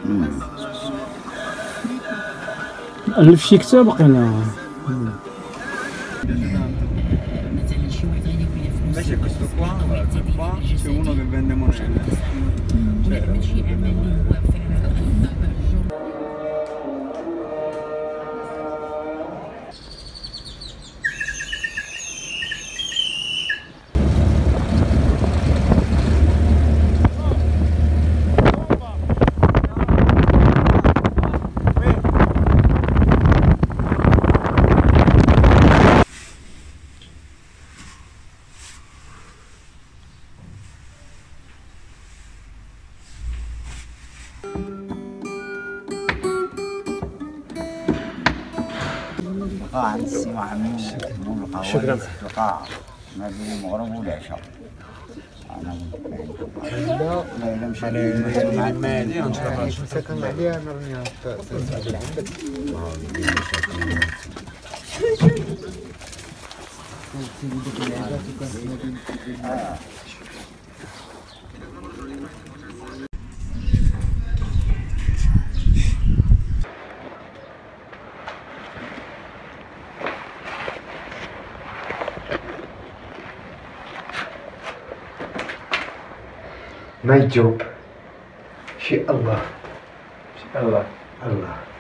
ألف شي كتاب قيلا. Invece questo qua c'è uno che vende monete. anzi ma شكرا. ما بين مغرب ولا شرق انا لا مشى المهدي ونشرب سكن عليها مرني ما يجوب شي الله الله